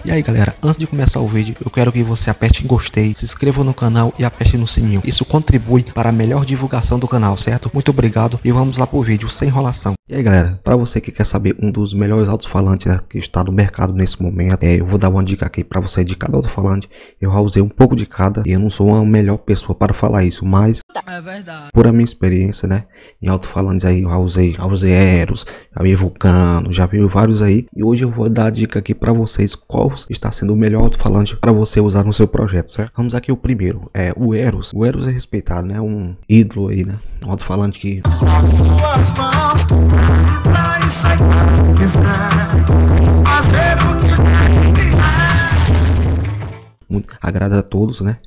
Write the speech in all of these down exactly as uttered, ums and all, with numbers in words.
E aí galera, antes de começar o vídeo, eu quero que você aperte em gostei, se inscreva no canal e aperte no sininho. Isso contribui para a melhor divulgação do canal, certo? Muito obrigado e vamos lá pro vídeo, sem enrolação. E aí galera, para você que quer saber um dos melhores alto-falantes, né, que está no mercado nesse momento, é, eu vou dar uma dica aqui para você de cada alto-falante. Eu já usei um pouco de cada e eu não sou a melhor pessoa para falar isso, mas é verdade. Por a minha experiência, né, em alto-falantes aí, eu já usei, já usei Eros, já vi Vulcano, já vi vários aí. E hoje eu vou dar a dica aqui para vocês qual está sendo o melhor alto-falante para você usar no seu projeto, certo? Vamos aqui o primeiro, é o Eros. O Eros é respeitado, né, um ídolo aí, né, um alto-falante que muito agrada a todos, né?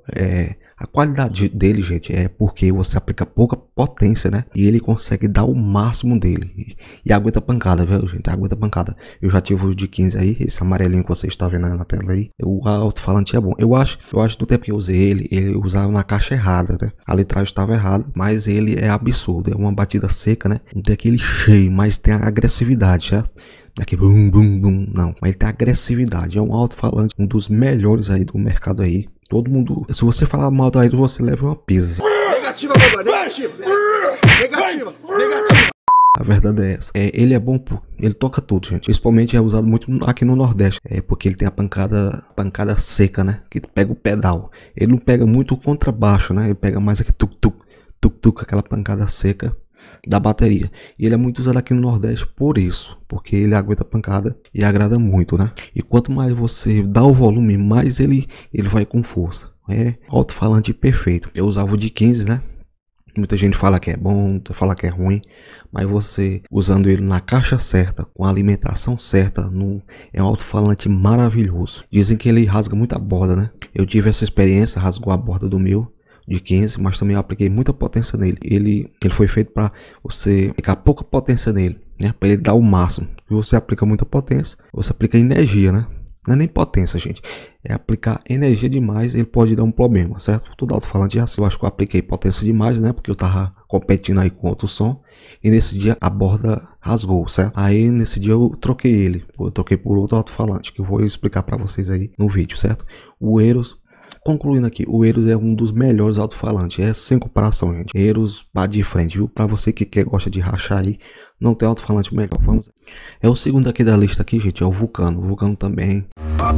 É, a qualidade dele, gente, é porque você aplica pouca potência, né? E ele consegue dar o máximo dele. E, e aguenta pancada, viu, gente? Aguenta pancada. Eu já tive o de quinze aí, esse amarelinho que você está vendo na tela aí. O alto-falante é bom. Eu acho, eu acho que no tempo que eu usei ele, ele usava na caixa errada, né? A litragem estava errada, mas ele é absurdo. É uma batida seca, né? Não tem aquele cheio, mas tem a agressividade, certo? Aqui, bum, bum, bum, não, mas ele tem agressividade, é um alto-falante, um dos melhores aí do mercado aí. Todo mundo, se você falar mal daí, você leva uma pisa. Negativa, babá, negativa, negativa, negativa. A verdade é essa. É, ele é bom, por, ele toca tudo, gente. Principalmente é usado muito aqui no Nordeste, é porque ele tem a pancada, pancada seca, né? Que pega o pedal. Ele não pega muito o contrabaixo, né? Ele pega mais aqui tuk tuk, tuk tuk, aquela pancada seca da bateria. E ele é muito usado aqui no Nordeste por isso, porque ele aguenta pancada e agrada muito, né? E quanto mais você dá o volume, mais ele ele vai com força. É alto-falante perfeito. Eu usava o de quinze, né? Muita gente fala que é bom, fala que é ruim, mas você usando ele na caixa certa, com a alimentação certa, no, é um alto-falante maravilhoso. Dizem que ele rasga muita borda, né? Eu tive essa experiência, rasgou a borda do meu de quinze, mas também eu apliquei muita potência nele. Ele, ele foi feito para você aplicar pouca potência nele, né? Para ele dar o máximo. Se você aplica muita potência, você aplica energia, né? Não é nem potência, gente. É aplicar energia demais, ele pode dar um problema, certo? Todo alto-falante é assim. Eu acho que eu apliquei potência demais, né? Porque eu tava competindo aí com outro som. E nesse dia a borda rasgou, certo? Aí nesse dia eu troquei ele. Eu troquei por outro alto-falante, que eu vou explicar para vocês aí no vídeo, certo? O Eros. Concluindo aqui, o Eros é um dos melhores alto-falantes, é sem comparação, gente. Eros bate de frente, viu? Para você que quer, gosta de rachar aí, não tem alto-falante melhor. Vamos. É o segundo aqui da lista aqui, gente, é o Vulcano. O Vulcano também.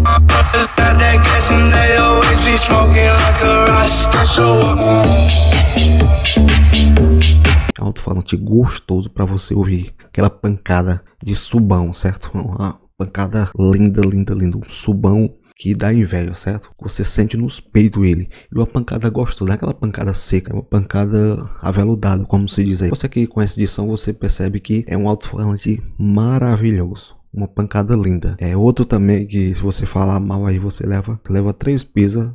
Alto-falante gostoso para você ouvir aquela pancada de subão, certo? Uma pancada linda, linda, linda, um subão que dá inveja, certo? Você sente nos peitos ele. E uma pancada gostosa, não é aquela pancada seca, é uma pancada aveludada, como se diz aí. Você que conhece de som, você percebe que é um alto-falante maravilhoso. Uma pancada linda. É outro também que, se você falar mal aí, você leva, leva três pisas.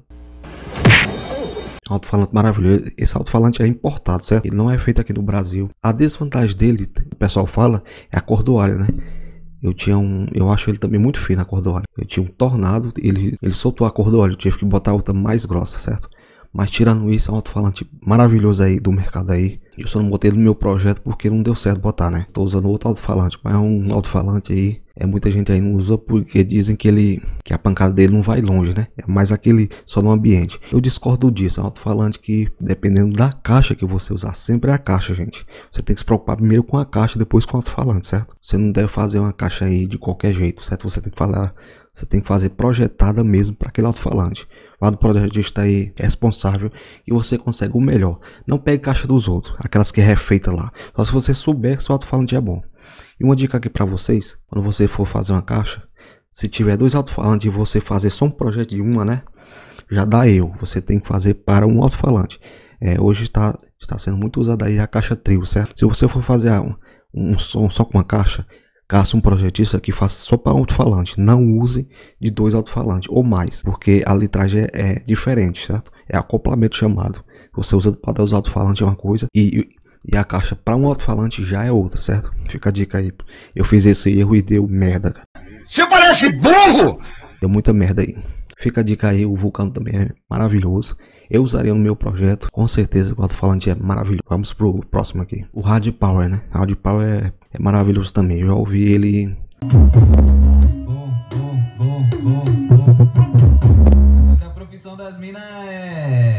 Alto-falante maravilhoso. Esse alto-falante é importado, certo? Ele não é feito aqui no Brasil. A desvantagem dele, o pessoal fala, é a cordoalha, né? Eu tinha um, eu acho ele também muito fino a cordoalha. Eu tinha um Tornado, ele, ele soltou a cordoalha, eu tive que botar outra mais grossa, certo? Mas tirando isso, é um alto-falante maravilhoso aí do mercado aí. Eu só não botei no meu projeto porque não deu certo botar, né? Tô usando outro alto-falante, mas é um alto-falante aí. É, muita gente aí não usa porque dizem que ele, que a pancada dele não vai longe, né? É mais aquele só no ambiente. Eu discordo disso. É um alto-falante que, dependendo da caixa que você usar, sempre é a caixa, gente. Você tem que se preocupar primeiro com a caixa, depois com o alto-falante, certo? Você não deve fazer uma caixa aí de qualquer jeito, certo? Você tem que falar, você tem que fazer projetada mesmo para aquele alto-falante. O lado projetista aí é responsável e você consegue o melhor. Não pegue caixa dos outros, aquelas que é refeita lá. Só se você souber que seu alto-falante é bom. E uma dica aqui para vocês, quando você for fazer uma caixa, se tiver dois alto-falantes e você fazer só um projeto de uma, né? Já dá eu, você tem que fazer para um alto-falante. É, hoje está, está sendo muito usada aí a caixa trio, certo? Se você for fazer um, um som só com uma caixa, caça um projetista que faça só para um alto-falante. Não use de dois alto-falantes ou mais, porque a litragem é, é diferente, certo? É acoplamento chamado. Você usa para dar os alto-falantes é uma coisa e... E a caixa para um alto-falante já é outra, certo? Fica a dica aí. Eu fiz esse erro e deu merda. Você parece burro! Deu muita merda aí. Fica a dica aí, o Vulcano também é maravilhoso. Eu usaria no meu projeto, com certeza o alto-falante é maravilhoso. Vamos pro próximo aqui. O Hard Power, né? Hard Power é, é maravilhoso também. Eu já ouvi ele... Bom, bom, bom. bom, bom. Só que a profissão das minas é...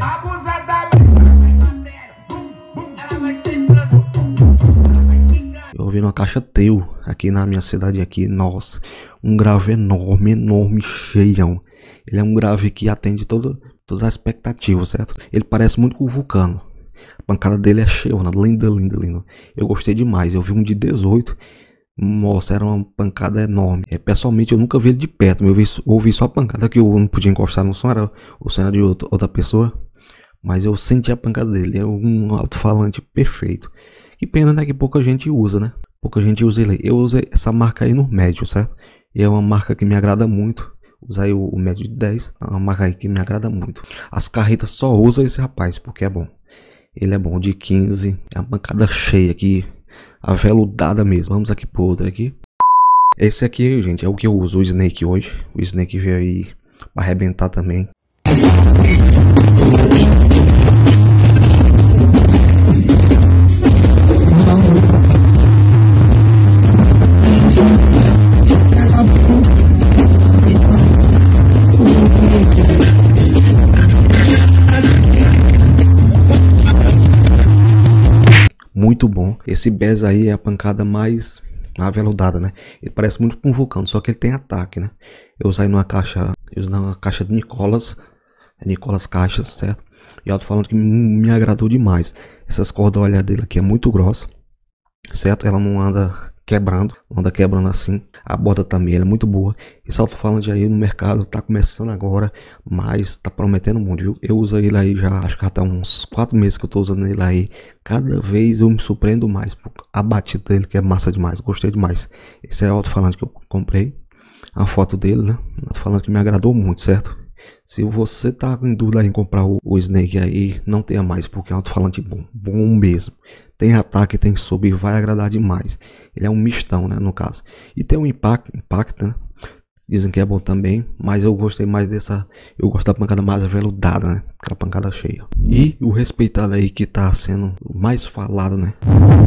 Eu ouvi uma caixa teu aqui na minha cidade aqui, nossa, um grave enorme, enorme, cheião. Ele é um grave que atende todo, todas as expectativas, certo? Ele parece muito com o Vulcano. A pancada dele é cheia, linda, linda, linda. Eu gostei demais. Eu vi um de dezoito. Nossa, era uma pancada enorme. É, pessoalmente, eu nunca vi ele de perto. Eu, vi, eu ouvi só a pancada que eu não podia encostar no som. Era o som era de outra, outra pessoa. Mas eu senti a pancada dele. É um alto-falante perfeito. Que pena, né? Que pouca gente usa, né? Pouca gente usa ele. Eu usei essa marca aí no médio, certo? E é uma marca que me agrada muito. Usei o, o médio de dez. É uma marca aí que me agrada muito. As carretas só usam esse rapaz, porque é bom. Ele é bom de quinze. É uma pancada cheia aqui. Aveludada mesmo. Vamos aqui pro outro aqui. Esse aqui, gente, é o que eu uso. O Snake hoje. O Snake veio aí pra arrebentar também. Muito bom. Esse Bass aí é a pancada mais aveludada, né? Ele parece muito com um Vulcano, só que ele tem ataque, né? Eu usei numa caixa, eu usei numa caixa de Nicolas, Nicolas Caixas, certo? E eu tô falando que me agradou demais. Essas cordas olha dele aqui é muito grossa, certo? Ela não anda quebrando, não anda quebrando assim. A borda também ela é muito boa. Esse alto-falante aí no mercado tá começando agora, mas tá prometendo muito, viu? Eu uso ele aí já, acho que já tá uns quatro meses que eu tô usando ele aí. Cada vez eu me surpreendo mais por a batida dele, que é massa demais. Gostei demais. Esse é o alto-falante que eu comprei. A foto dele, né? Alto-falante que me agradou muito, certo? Se você tá em dúvida em comprar o, o Snake aí, não tenha mais, porque é um alto-falante bom, bom mesmo. Tem ataque, tem sub, vai agradar demais. Ele é um mistão, né, no caso. E tem um impact, impact, né? Dizem que é bom também, mas eu gostei mais dessa, eu gosto da pancada mais aveludada, né? Aquela pancada cheia. E o respeitado aí que tá sendo mais falado, né?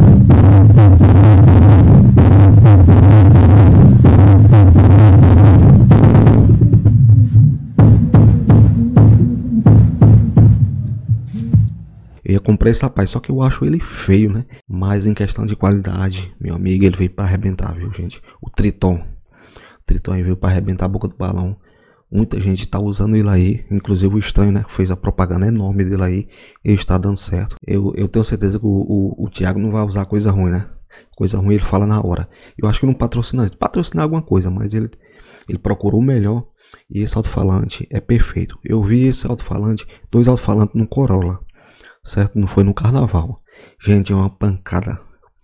Eu comprei esse rapaz, só que eu acho ele feio, né? Mas em questão de qualidade, meu amigo, ele veio para arrebentar, viu, gente? O Triton. O Triton aí veio para arrebentar a boca do balão. Muita gente tá usando ele aí, inclusive o Estranho, né? Fez a propaganda enorme dele aí e está dando certo. Eu, eu tenho certeza que o, o, o Thiago não vai usar coisa ruim, né? Coisa ruim ele fala na hora. Eu acho que não patrocina, ele patrocina alguma coisa, mas ele, ele procurou o melhor. E esse alto-falante é perfeito. Eu vi esse alto-falante, dois alto-falantes no Corolla. Certo? Não foi no carnaval. Gente, é uma pancada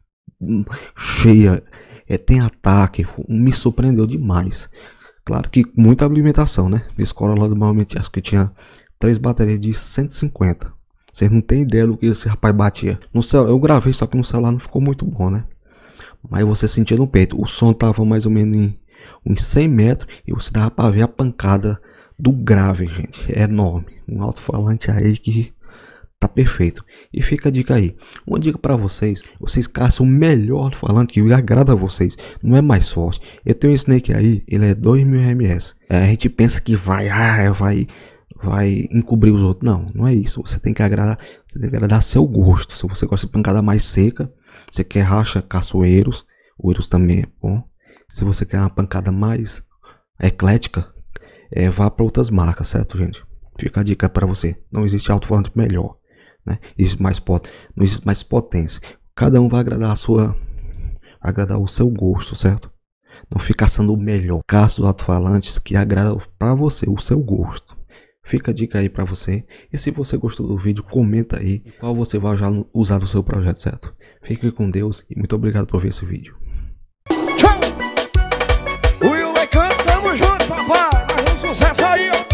cheia. É, tem ataque. Me surpreendeu demais. Claro que muita alimentação, né? Esse Corolla normalmente acho que tinha três baterias de cento e cinquenta. Vocês não tem ideia do que esse rapaz batia. No celular, eu gravei, só que no celular não ficou muito bom, né? Mas você sentia no peito. O som tava mais ou menos em uns cem metros. E você dava pra ver a pancada do grave, gente. É enorme. Um alto-falante aí que tá perfeito. E fica a dica aí. Uma dica para vocês. Vocês caçam o melhor alto-falante que agrada a vocês. Não é mais forte. Eu tenho um Snake aí. Ele é dois mil milhas. É, a gente pensa que vai, ah, vai, vai encobrir os outros. Não, não é isso. Você tem que agradar, você tem que agradar seu gosto. Se você gosta de pancada mais seca, você quer racha, caçoeiros. O Eiros também é bom. Se você quer uma pancada mais eclética, é, vá para outras marcas, certo, gente? Fica a dica para você. Não existe alto-falante melhor. Né? Existe mais pot... Não existe mais potência. Cada um vai agradar a sua, agradar o seu gosto, certo? Não fica sendo o melhor. Caça os alto-falantes que agrada para você o seu gosto. Fica a dica aí para você. E se você gostou do vídeo, comenta aí qual você vai usar no seu projeto, certo? Fique com Deus e muito obrigado por ver esse vídeo. Tchau! Will Lecan, tamo junto, papai. Mais um sucesso aí, ó.